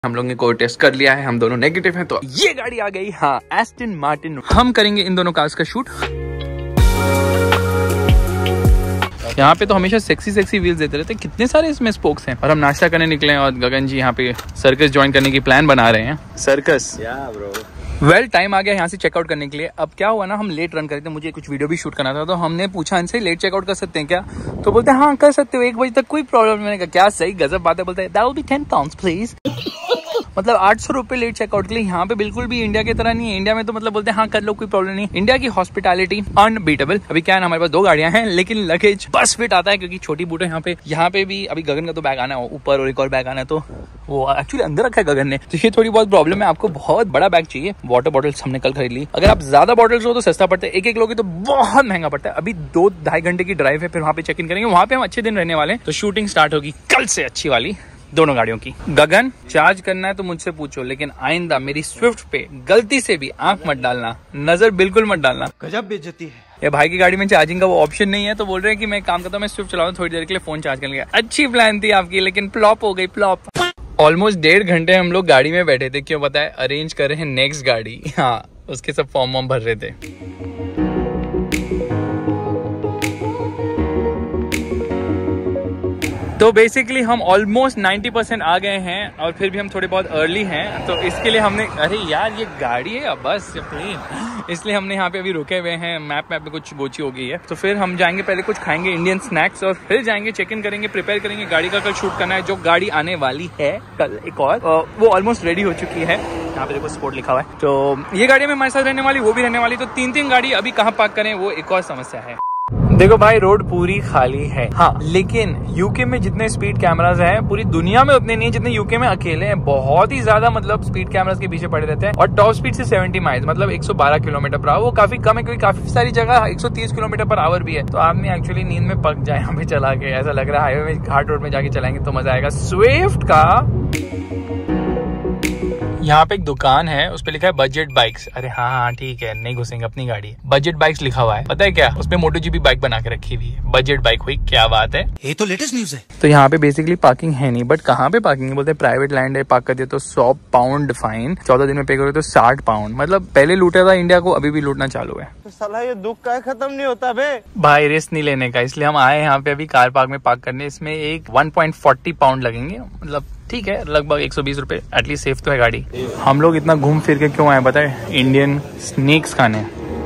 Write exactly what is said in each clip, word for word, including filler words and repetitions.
हम लोगों ने कोई टेस्ट कर लिया है, हम दोनों नेगेटिव हैं, तो ये गाड़ी आ गई। हाँ, एस्टन मार्टिन। हम करेंगे इन दोनों कार्स का शूट। यहाँ पे तो हमेशा सेक्सी सेक्सी व्हील्स देते रहते हैं, कितने सारे इसमें स्पोक्स हैं। और हम नाश्ता करने निकले हैं और गगन जी यहाँ पे सर्कस ज्वाइन करने की प्लान बना रहे हैं। Circus bro. वेल टाइम आ गया यहाँ से चेकआउट करने के लिए। अब क्या हुआ ना, हम लेट रन कर रहे थे, मुझे कुछ वीडियो भी शूट करना था, तो हमने पूछा इनसे लेट चेकआउट कर सकते हैं क्या, तो बोलते हैं हाँ कर सकते हो, एक बजे तक कोई प्रॉब्लम नहीं। मैंने कहा क्या सही गजब बात है। बोलते हैं that will be ten pounds please. मतलब आठ सौ रुपए लेट चेकआउट के लिए। यहाँ पे बिल्कुल भी इंडिया की तरह नहीं है। इंडिया में तो मतलब बोलते हैं हाँ कर लो कोई प्रॉब्लम नहीं। इंडिया की हॉस्पिटैलिटी अनबीटेबल। अभी क्या है ना, हमारे पास दो गाड़ियां हैं लेकिन लगेज बस फिट आता है क्योंकि छोटी बूट है यहाँ पे। यहाँ पे भी अभी गगन का तो बैग आना है ऊपर और एक और बैग आना है, तो वो एक्चुअली अंदर रखा है गगन ने, तो ये थोड़ी बहुत प्रॉब्लम है। आपको बहुत बड़ा बैग चाहिए। वाटर बॉटल्स हमने कल खरीद ली। अगर आप ज्यादा बॉटल्स हो तो सस्ता पड़ता है, एक एक लोगे तो बहुत महंगा पड़ता है। अभी दो ढाई घंटे की ड्राइव है, फिर वहाँ पे चेक इन करेंगे। वहाँ पे हम अच्छे दिन रहने वाले हैं, तो शूटिंग स्टार्ट होगी कल से अच्छी वाली दोनों गाड़ियों की। गगन चार्ज करना है तो मुझसे पूछो, लेकिन आइंदा मेरी स्विफ्ट पे गलती से भी आंख मत डालना, नजर बिल्कुल मत डालना। गजब बेइज्जती है। ये भाई की गाड़ी में चार्जिंग का वो ऑप्शन नहीं है, तो बोल रहे हैं कि मैं काम करता हूँ, मैं स्विफ्ट चलाऊं थोड़ी देर के लिए, फोन चार्ज करने। अच्छी प्लान थी आपकी, लेकिन फ्लॉप हो गई, फ्लॉप। ऑलमोस्ट डेढ़ घंटे हम लोग गाड़ी में बैठे थे, क्यों बताए, अरेंज कर रहे हैं नेक्स्ट गाड़ी। हाँ, उसके सब फॉर्म वॉर्म भर रहे थे। तो बेसिकली हम ऑलमोस्ट नब्बे परसेंट आ गए हैं और फिर भी हम थोड़े बहुत अर्ली हैं, तो इसके लिए हमने, अरे यार ये गाड़ी है या बस या प्लेन, इसलिए हमने यहाँ पे अभी रुके हुए हैं। मैप मैप में कुछ गोची हो गई है, तो फिर हम जाएंगे, पहले कुछ खाएंगे इंडियन स्नैक्स और फिर जाएंगे चेक इन करेंगे, प्रिपेयर करेंगे। गाड़ी का कल शूट करना है, जो गाड़ी आने वाली है कल एक और, वो ऑलमोस्ट रेडी हो चुकी है। यहाँ पे देखो स्पोर्ट लिखा हुआ है, तो ये गाड़ी में हमारे साथ रहने वाली, वो भी रहने वाली, तो तीन तीन गाड़ी अभी कहाँ पार्क करें वो एक और समस्या है। देखो भाई रोड पूरी खाली है, हाँ, लेकिन यूके में जितने स्पीड कैमरास हैं पूरी दुनिया में उतने नहीं है जितने यूके में अकेले हैं। बहुत ही ज्यादा मतलब स्पीड कैमरास के पीछे पड़े रहते हैं, और टॉप स्पीड से सत्तर माइल्स मतलब एक सौ बारह किलोमीटर पर आवर, वो काफी कम है क्योंकि काफी सारी जगह एक सौ तीस किलोमीटर पर आवर भी है। तो आदमी एक्चुअली नींद में पक जाए यहाँ पे चला के, ऐसा लग रहा है हाईवे में घाट रोड में जाके चलाएंगे तो मजा आएगा। स्विफ्ट का यहाँ पे एक दुकान है, उस पे लिखा है बजट बाइक्स। अरे हाँ हाँ ठीक है, नहीं घुसेंगे, अपनी गाड़ी है। बजट बाइक्स लिखा हुआ है, पता है क्या, उसपे मोटो जीपी बाइक बना के रखी हुई है। बजट बाइक हुई, क्या बात है, ये तो लेटेस्ट न्यूज है। तो यहाँ पे बेसिकली पार्किंग है नहीं, बट कहाँ पे पार्किंग है, बोलते हैं प्राइवेट लैंड है, पार्क कर दिया तो सौ पाउंड फाइन, चौदह दिन में पे करो तो साठ पाउंड। मतलब पहले लूटा था इंडिया को, अभी भी लूटना चालू है। तो साला ये दुख का खत्म नहीं होता बे भाई, रिस्क नहीं लेने का, इसलिए हम आए यहाँ पे अभी कार पार्क में पार्क करने। इसमें एक वन पॉइंट फोर्टी पाउंड लगेंगे, मतलब ठीक है, लगभग एक सौ बीस रुपए, एटलीस्ट सेफ तो है गाड़ी। हम लोग इतना घूम फिर के क्यों आए बताए, इंडियन स्नैक्स खाने।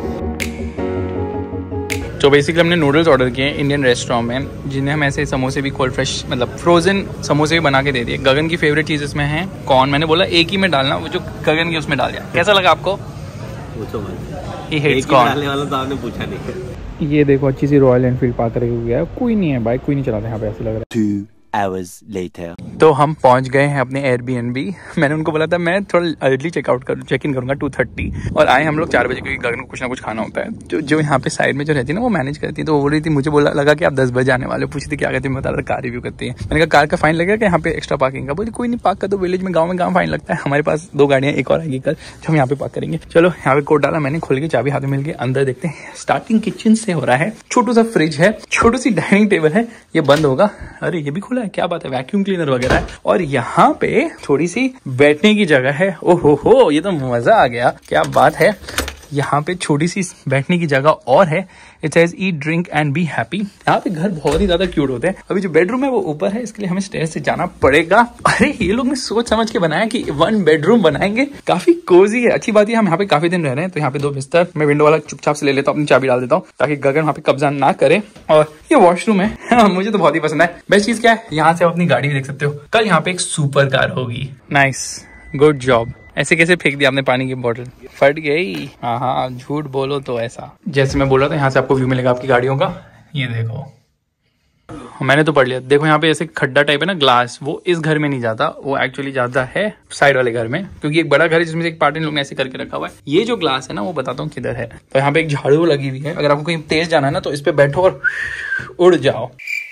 तो बेसिकली हमने नूडल्स ऑर्डर किए इंडियन रेस्टोरेंट में, जिन्हें हम ऐसे समोसे भी कोल्ड फ्रेश मतलब फ्रोजन समोसे भी बना के दे दिए। गगन की फेवरेट चीज इसमें है कॉर्न, मैंने बोला एक ही में डालना, वो जो गगन की उसमें डाल दिया। कैसा लगा आपको? He hates corn। डालने वाला तो आपने पूछा नहीं। ये देखो अच्छी सी रॉयल एनफील्ड पार्क रखी हुई है, कोई नहीं है बाइक, कोई नहीं चलाता यहाँ पे, ऐसा लग रहा है। Two hours later। तो हम पहुंच गए हैं अपने एयरबीएनबी। मैंने उनको बोला था मैं थोड़ा अर्ली चेकआउट कर चेक इन करूंगा टू थर्टी, और आए हम लोग चार बजे, क्योंकि गगन को कुछ ना कुछ खाना होता है। जो जो यहाँ पे साइड में जो रहती है ना वो मैनेज करती है, तो वो बोल रही थी, मुझे बोला लगा कि आप दस बजे आने वाले, पूछी थी क्या कहती है, मैं बता रहा कार रिव्यू करती है। मैंने कहा कार का फाइन लगेगा कि यहाँ पे एक्स्ट्रा पार्किंग का, बोली कोई नहीं पार्क कर दो, विलेज में गाँव में गाँव फाइन लगता है। हमारे पास दो गाड़ियाँ एक और आएगी कल, जो हम यहाँ पे पार्क करेंगे। चलो यहाँ पे कोड डाला मैंने, खोल के चाबी हाथ में मिल गई, अंदर देखते हैं। स्टार्टिंग किचन से हो रहा है, छोटू सा फ्रिज है, छोटी सी डाइनिंग टेबल है, ये बंद होगा, अरे ये भी खुला है, क्या बात है, वैक्यूम क्लीनर वगैरह है, और यहाँ पे थोड़ी सी बैठने की जगह है। ओहो हो, ये तो मजा आ गया, क्या बात है। यहाँ पे छोटी सी बैठने की जगह और है। It says eat drink and be happy. यहाँ पे घर बहुत ही ज्यादा क्यूट होते हैं। अभी जो बेडरूम है वो ऊपर है, इसके लिए हमें स्टेयर से जाना पड़ेगा। अरे ये लोग ने सोच समझ के बनाया कि वन बेडरूम बनाएंगे, काफी कोजी है। अच्छी बात है हम यहाँ पे काफी दिन रह रहे हैं, तो यहाँ पे दो बिस्तर, मैं विंडो वाला चुपचाप से ले लेता हूँ, अपनी चाबी डाल देता हूँ ताकि गगन वहाँ पे कब्जा ना करे। और ये वॉशरूम है, मुझे तो बहुत ही पसंद है। बेस्ट चीज क्या है, यहाँ से आप अपनी गाड़ी भी देख सकते हो। कल यहाँ पे एक सुपर कार होगी। Nice, good job. ऐसे कैसे फेंक दिया आपने पानी की बोतल, फट गई। हाँ हाँ झूठ बोलो तो ऐसा, जैसे मैं बोल रहा था यहाँ से आपको व्यू मिलेगा आपकी गाड़ियों का। ये देखो, मैंने तो पढ़ लिया। देखो यहाँ पे ऐसे खड्डा टाइप है ना ग्लास, वो इस घर में नहीं जाता, वो एक्चुअली जाता है साइड वाले घर में, क्योंकि एक बड़ा घर है जिसमें एक पार्टी लोग ने ऐसे करके रखा हुआ है। ये जो ग्लास है ना वो बताता हूँ किधर है। तो यहाँ पे एक झाड़ू लगी हुई है, अगर आपको कहीं तेज जाना है ना तो इस पे बैठो और उड़ जाओ।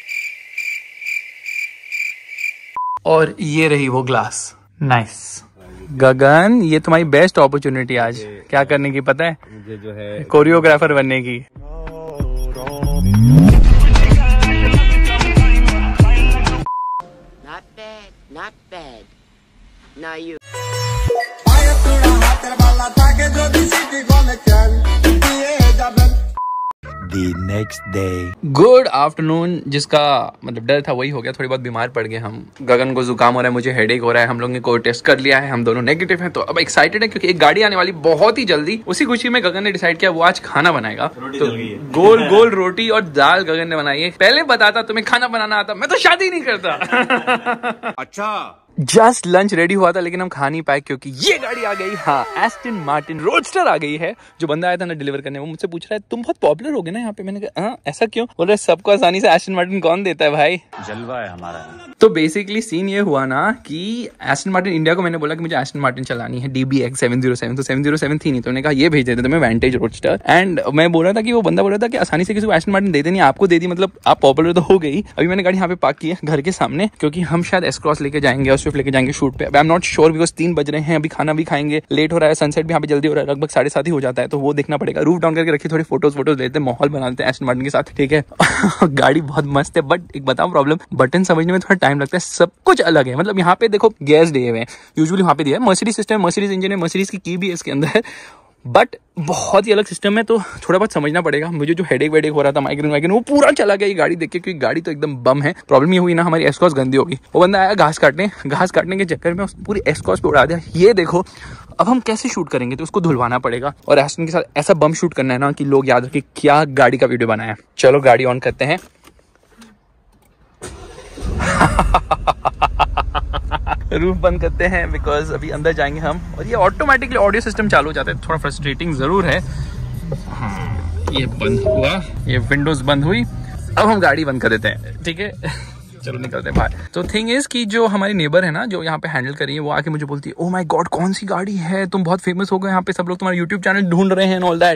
और ये रही वो ग्लास। नाइस गगन, ये तुम्हारी बेस्ट अपॉर्चुनिटी आज क्या करने की पता है, मुझे जो है कोरियोग्राफर बनने की। Not bad, not bad. Now you. The next day. Good afternoon. जिसका मतलब डर था वही हो गया, थोड़ी बहुत बीमार पड़ गए हम। गगन को जुकाम हो रहा है, मुझे हेडेक हो रहा है। हम लोग ने कोई टेस्ट कर लिया है, हम दोनों नेगेटिव हैं, तो अब एक्साइटेड है क्योंकि एक गाड़ी आने वाली बहुत ही जल्दी। उसी खुशी में गगन ने डिसाइड किया वो आज खाना बनाएगा। तो गोल गोल रोटी और दाल गगन ने बनाई है। पहले बताता तुम्हें खाना बनाना आता, मैं तो शादी नहीं करता। अच्छा जस्ट लंच रेडी हुआ था लेकिन हम खा नहीं पाए क्योंकि ये गाड़ी आ गई। हाँ, एस्टन मार्टिन रोडस्टर आ गई है। जो बंदा आया था ना डिलीवर करने, वो मुझसे पूछ रहा है तुम बहुत पॉपुलर हो गए ना यहाँ पे। मैंने कहा हाँ ऐसा क्यों? बोल रहे सबको आसानी से एस्टन मार्टिन कौन देता है भाई, जलवा है हमारा। तो बेसिकली सीन ये हुआ ना कि एस्टन मार्टिन इंडिया को मैंने बोला कि मुझे एस्टन मार्टिन चलानी है, D B X seven zero seven. तो सेवन जीरो सेवन थी नहीं, तो उन्होंने कहा ये भेज देते तुम्हें वेंटेज रोडस्टर। एंड मैं बोल रहा था कि वो बंदा बोल रहा था कि आसानी से किसी को एस्टन मार्टिन दे देनी, आपको दे दी मतलब आप पॉपुलर तो हो गई। अभी मैंने गाड़ी यहाँ पे पार्क की है घर के सामने क्योंकि हम शायद एस क्रॉस लेके जाएंगे और स्विफ्ट लेके जाएंगे शूट पे। I am not sure because तीन बज रहे हैं, अभी खाना भी खाएंगे, लेट हो रहा है, सनसेट भी यहाँ पे जल्दी हो रहा है, लगभग साढ़े सात ही हो जाता है, तो वो देखना पड़ेगा। रूफ डाउन करके रखिए, थोड़ी फोटोज फोटोज लेते हैं, माहौल बनाते हैं एस्टन मार्टिन के साथ, ठीक है। गाड़ी बहुत मस्त है बट एक बताऊं प्रॉब्लम, बटन समझने में थोड़ा टाइम लगता है। सब कुछ अलग है, मतलब यहाँ पे देखो गैस दिए हुए हैं, यूजुअली वहाँ पे दिया है मर्सिडीज सिस्टम, मर्सिडीज इंजन है, मर्सिडीज की की भी है इसके अंदर, बट बहुत ही अलग सिस्टम है, तो थोड़ा बहुत समझना पड़ेगा। मुझे जो हेडेक वेडेक हो रहा था, माइग्रेन वाइग्रेन, वो पूरा चला गया ये गाड़ी देख के, क्योंकि गाड़ी तो एकदम बम है। प्रॉब्लम ये हुई ना हमारी एस्कॉर्स गंदी होगी। वो बंदा आया घास काटने, घास काटने के चक्कर में उस पूरी एस्कॉर्स पे उड़ा दिया। ये देखो अब हम कैसे शूट करेंगे, तो उसको धुलवाना पड़ेगा। और एस्टन के साथ ऐसा बम शूट करना है ना कि लोग याद रखें क्या गाड़ी का वीडियो बनाया। चलो गाड़ी ऑन करते हैं। रूफ बंद करते हैं बिकॉज अभी अंदर जाएंगे हम, और ये ऑटोमेटिकली ऑडियो सिस्टम चालू हो जाता है। थोड़ा फ्रस्ट्रेटिंग जरूर है। ये बंद हुआ, ये विंडोज बंद हुई, अब हम गाड़ी बंद कर देते हैं, ठीक है। चलो निकलते हैं बाहर। तो थिंग इज कि जो हमारी नेबर है ना, जो यहाँ पे हैंडल कर रही है, वो आके मुझे बोलती है ओ माय गॉड कौन सी गाड़ी है, तुम बहुत फेमस हो गए यहाँ पे, सब लोग तुम्हारा यूट्यूब चैनल ढूंढ रहे हैं एंड ऑल दैट।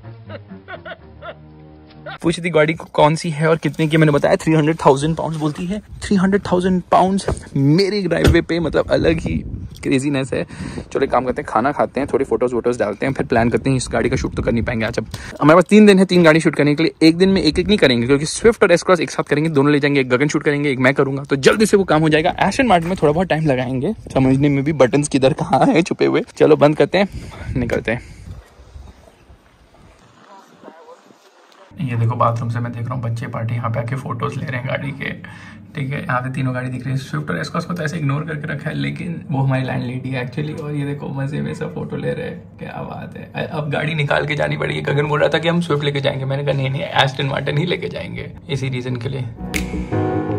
पूछी थी गाड़ी को कौन सी है और कितने की, मैंने बताया थ्री हंड्रेड थाउजेंड पाउंड। बोलती है थ्री हंड्रेड थाउजेंड पाउंड मेरे ड्राइववे पे, मतलब अलग ही क्रेजीनेस है। चलो एक काम करते हैं, खाना खाते हैं, थोड़ी फोटोज वोटोज डालते हैं, फिर प्लान करते हैं। इस गाड़ी का शूट तो कर नहीं पाएंगे आज, अब हमारे पास तीन दिन है तीन गाड़ी शूट करने के लिए। एक दिन में एक एक नहीं करेंगे क्योंकि स्विफ्ट और एस क्रॉस एक साथ करेंगे, दोनों ले जाएंगे, एक गगन शूट करेंगे, एक मैं करूंगा, तो जल्दी से वो काम हो जाएगा। एस्टन मार्टिन में थोड़ा बहुत टाइम लगाएंगे समझने में भी, बटन्स किधर कहाँ है छुपे हुए। चलो बंद करते हैं, निकलते हैं। ये देखो बाथरूम से मैं देख रहा हूँ बच्चे पार्टी यहाँ पे आके फोटोज ले रहे हैं गाड़ी के, ठीक है। यहाँ पे तीनों गाड़ी दिख रही है, स्विफ्ट और एस्कॉर्स को तो ऐसे इग्नोर करके रखा है, लेकिन वो हमारी लैंड लेडी है एक्चुअली। और ये देखो मजे में सब फोटो ले रहे हैं, क्या बात है। अब गाड़ी निकाल के जानी पड़ेगी। गगन बोल रहा था कि हम स्विफ्ट लेके जाएंगे, मैंने कहा नहीं नहीं एस्टन मार्टिन ही लेके जाएंगे, इसी रीजन के लिए।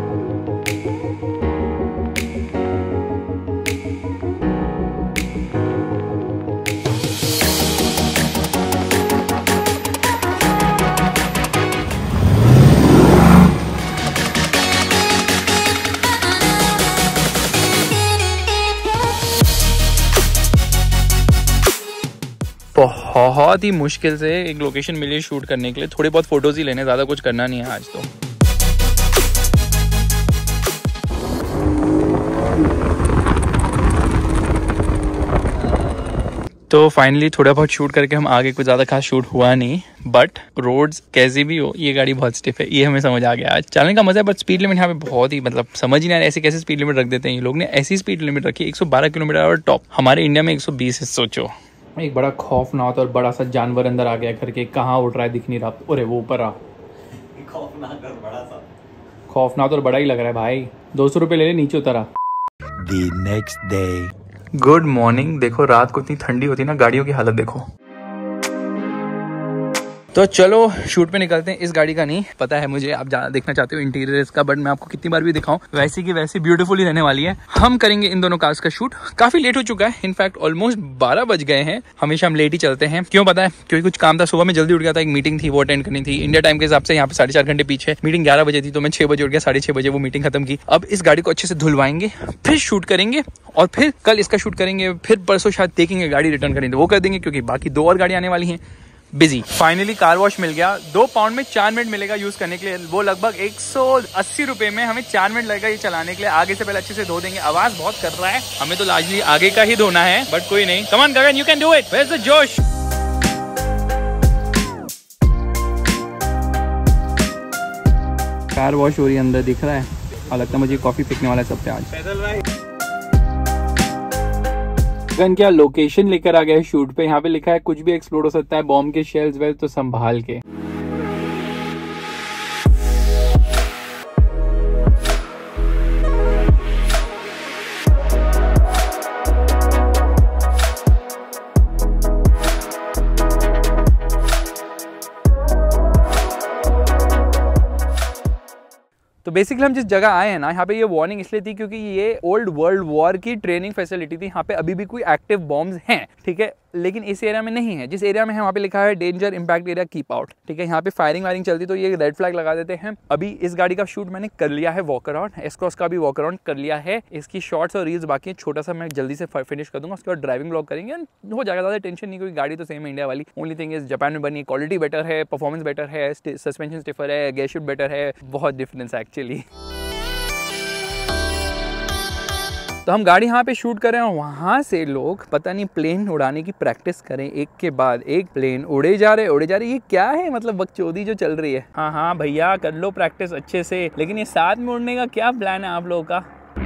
बहुत ही मुश्किल से एक लोकेशन मिली शूट करने के लिए, थोड़ी बहुत फोटोज ही लेने, ज्यादा कुछ करना नहीं है आज तो। तो फाइनली थोड़ा बहुत शूट करके हम आगे, कुछ ज्यादा खास शूट हुआ नहीं, बट रोड्स कैसी भी हो ये गाड़ी बहुत स्टिफ है, ये हमें समझ आ गया। आज चलने का मजा है, बट स्पीड लिमिट यहाँ पे बहुत ही मतलब समझ ही नहीं आ रहा, ऐसे कैसे स्पीड लिमिट रख देते हैं ये लोग ने। ऐसी स्पीड लिमिट रखी एक सौ बारह किलोमीटर और टॉप, हमारे इंडिया में एक सौ बीस है, सोचो। एक बड़ा खौफनाक और बड़ा सा जानवर अंदर आ गया करके, कहाँ उड़ रहा है दिख नहीं रहा। अरे वो ऊपर आ, खौफनाक और बड़ा सा, खौफनाक और बड़ा ही लग रहा है भाई। दो सौ रुपये ले ले, नीचे उतरा। The next day. Good morning. देखो रात को इतनी ठंडी होती है ना, गाड़ियों की हालत देखो। तो चलो शूट पे निकलते हैं। इस गाड़ी का नहीं पता है मुझे, आप ज्यादा देखना चाहते हो इंटीरियर इसका, बट मैं आपको कितनी बार भी दिखाऊं वैसी की वैसी ब्यूटीफुल ही रहने वाली है। हम करेंगे इन दोनों कार्स का शूट। काफी लेट हो चुका है, इनफैक्ट ऑलमोस्ट बारह बज गए हैं। हमेशा हम लेट ही चलते हैं, क्यों पता है? क्योंकि कुछ काम था, सुबह में जल्दी उठ गया था, एक मीटिंग थी वो अटेंड करनी थी। इंडिया टाइम के हिसाब से यहाँ पे साढ़े चार घंटे पीछे, मीटिंग ग्यारह बजे थी, तो मैं छह बजे उठ गया, साढ़े छह बजे वो मीटिंग खत्म की। अब इस गाड़ी को अच्छे से धुलवाएंगे, फिर शूट करेंगे, और फिर कल इसका शूट करेंगे, फिर परसों शायद देखेंगे गाड़ी रिटर्न करेंगे, वो कर देंगे, क्योंकि बाकी दो और गाड़ी आने वाली हैं। बिजी। फाइनली कार वॉश मिल गया, दो पाउंड में चार मिनट मिलेगा यूज करने के लिए। वो लगभग एक सौ अस्सी रुपए में हमें चार मिनट लगेगा ये चलाने के लिए। आगे से पहले अच्छे से धो देंगे। आवाज बहुत कर रहा है, हमें तो लार्जली आगे का ही धोना है, बट कोई नहीं। Come on Gagan, you can do it. Where is the जोश? कार वॉश हो रही है, अंदर दिख रहा है, और लगता है मुझे कॉफी फेंकने वाला है सब पे आज। गन क्या लोकेशन लेकर आ गया है शूट पे। यहाँ पे लिखा है कुछ भी एक्सप्लोड हो सकता है, बॉम्ब के शेल्स वेल, तो संभाल के। तो बेसिकली हम जिस जगह आए हैं ना, यहाँ पे ये वार्निंग इसलिए थी क्योंकि ये ओल्ड वर्ल्ड वॉर की ट्रेनिंग फैसिलिटी थी। यहाँ पे अभी भी कोई एक्टिव बॉम्ब्स हैं, ठीक है, लेकिन इस एरिया में नहीं है। जिस एरिया में है वहाँ पे लिखा है danger impact area keep out, ठीक है। यहाँ पे फायरिंग वायरिंग चलती तो ये रेड फ्लैग लगा देते हैं। अभी इस गाड़ी का शूट मैंने कर लिया है, वॉक अराउंड, एस क्रॉस का भी वॉक अराउंड कर लिया है। इसकी शॉर्ट्स और रील्स बाकी है, छोटा सा मैं जल्दी से फिनिश कर दूंगा, उसके बाद ड्राइविंग ब्लॉग करेंगे, हो जाएगा। ज़्यादा टेंशन नहीं, क्योंकि गाड़ी तो सेम है इंडिया वाली। ओनली थिंग इज जापान में बनी, क्वालिटी बेटर है, परफॉर्मेंस बेटर है, सस्पेंशन स्टिफर है, गेयर शिफ्ट बेटर है, बहुत डिफरेंस है एक्चुअली। तो हम गाड़ी यहाँ पे शूट कर रहे हैं, वहाँ से लोग पता नहीं प्लेन उड़ाने की प्रैक्टिस करें, एक के बाद एक प्लेन उड़े जा रहे उड़े जा रहे। ये क्या है, मतलब बकचोदी जो चल रही है। हाँ हाँ भैया कर लो प्रैक्टिस अच्छे से, लेकिन ये साथ में उड़ने का क्या प्लान है आप लोगों का?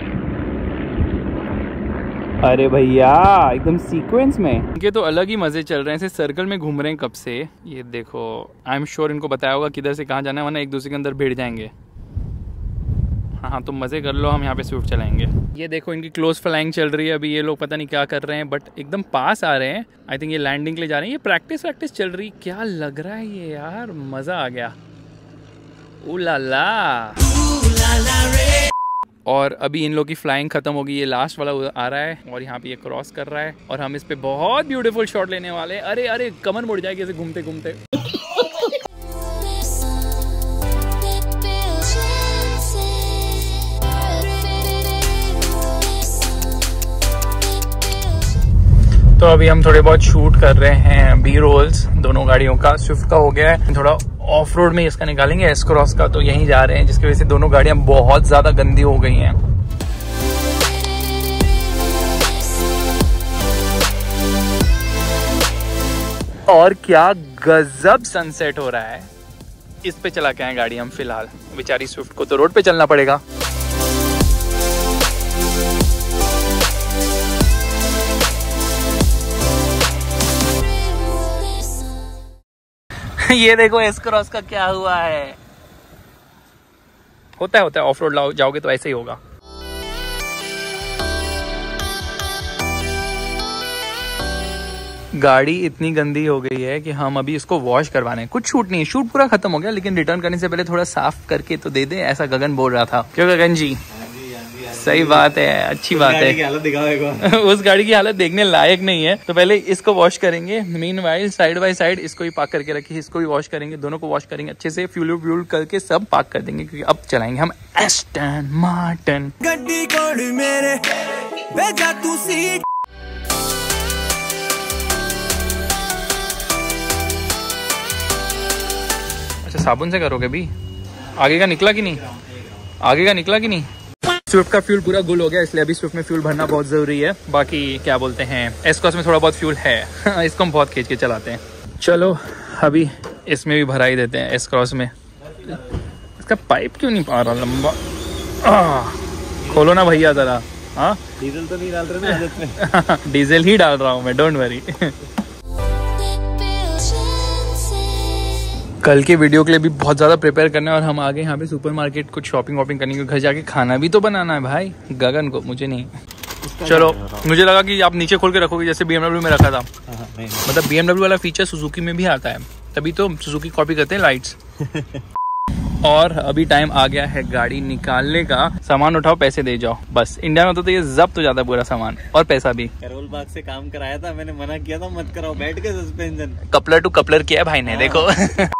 अरे भैया एकदम सीक्वेंस में। इनके तो अलग ही मजे चल रहे हैं, ऐसे सर्कल में घूम रहे हैं कब से। ये देखो, आई एम श्योर इनको बताया होगा किधर से कहाँ जाना है, वरना एक दूसरे के अंदर भिड़ जाएंगे। हाँ हाँ, तो मज़े कर लो, हम यहाँ पे स्विफ्ट चलाएंगे। ये देखो इनकी क्लोज फ्लाइंग चल रही है अभी, ये लोग पता नहीं क्या कर रहे हैं, बट एकदम पास आ रहे हैं। आई थिंक ये लैंडिंग के लिए जा रहे हैं। ये प्रैक्टिस प्रैक्टिस चल रही, क्या लग रहा है ये यार, मज़ा आ गया। ओ ला ला। और अभी इन लोग की फ्लाइंग खत्म होगी, ये लास्ट वाला आ रहा है और यहाँ पे ये क्रॉस कर रहा है और हम इस पे बहुत ब्यूटीफुल शॉट लेने वाले हैं। अरे अरे कमर मुड़ जाएगी ऐसे घूमते घूमते। तो अभी हम थोड़े बहुत शूट कर रहे हैं बी रोल्स दोनों गाड़ियों का। स्विफ्ट का हो गया है, थोड़ा ऑफ रोड में इसका निकालेंगे एस क्रॉस का, तो यहीं जा रहे हैं, जिसकी वजह से दोनों गाड़ियां बहुत ज्यादा गंदी हो गई हैं। और क्या गजब सनसेट हो रहा है। इस पे चला के आए गाड़ी हम फिलहाल, बेचारी स्विफ्ट को तो रोड पे चलना पड़ेगा। ये देखो एस क्रॉस का क्या हुआ है। होता है होता है, ऑफ रोड जाओगे तो ऐसे ही होगा। गाड़ी इतनी गंदी हो गई है कि हम अभी इसको वॉश करवाने, कुछ शूट नहीं, शूट पूरा खत्म हो गया, लेकिन रिटर्न करने से पहले थोड़ा साफ करके तो दे दे, ऐसा गगन बोल रहा था। क्यों गगन जी? सही बात है, अच्छी बात है। की हालत दिखा उस गाड़ी की हालत देखने लायक नहीं है, तो पहले इसको वॉश करेंगे। मीनवाइल साइड बाय साइड इसको भी पार्क करके रखिए, इसको भी वॉश करेंगे, दोनों को वॉश करेंगे अच्छे से, फ्यूल व्यूल करके सब पार्क कर देंगे, क्योंकि अब चलाएंगे हम एस्टन मार्टिन। गड्डी कोड मेरे भेजा तू सीट। अच्छा साबुन से करोगे भी? आगे का निकला कि नहीं? आगे का निकला कि नहीं? स्विफ्ट का फ्यूल पूरा गुल हो गया, इसलिए अभी स्विफ्ट में फ्यूल भरना बहुत ज़रूरी है। बाकी क्या बोलते हैं, एस क्रॉस में थोड़ा बहुत फ्यूल है इसको हम बहुत खींच के चलाते हैं। चलो अभी इसमें भी भरा ही देते हैं एस क्रॉस में। इसका पाइप क्यों नहीं पा रहा लंबा? खोलो ना भैया ज़रा। हाँ डीजल तो नहीं डाल रहे ना आदत में? डीजल ही डाल रहा हूँ मैं, डोंट वरी। कल के वीडियो के लिए भी बहुत ज़्यादा प्रिपेयर करना है, और हम आगे यहाँ पे सुपरमार्केट कुछ शॉपिंग वॉपिंग करने के, घर जाके खाना भी तो बनाना है भाई गगन को, मुझे नहीं। चलो मुझे लगा कि आप नीचे खोल के रखोगे जैसे बीएमडब्ल्यू में रखा था। मतलब बीएमडब्ल्यू वाला फीचर सुजुकी में भी आता है, तभी तो सुजुकी कॉपी करते हैं लाइट्स। और अभी टाइम आ गया है गाड़ी निकालने का। सामान उठाओ, पैसे दे जाओ, बस। इंडिया में तो, तो ये जब्त हो जाता है पूरा सामान और पैसा भी। करोल बाग से काम कराया था, मैंने मना किया था मत कराओ, बैठ के सस्पेंशन। कपलर टू कपलर किया है भाई ने, देखो।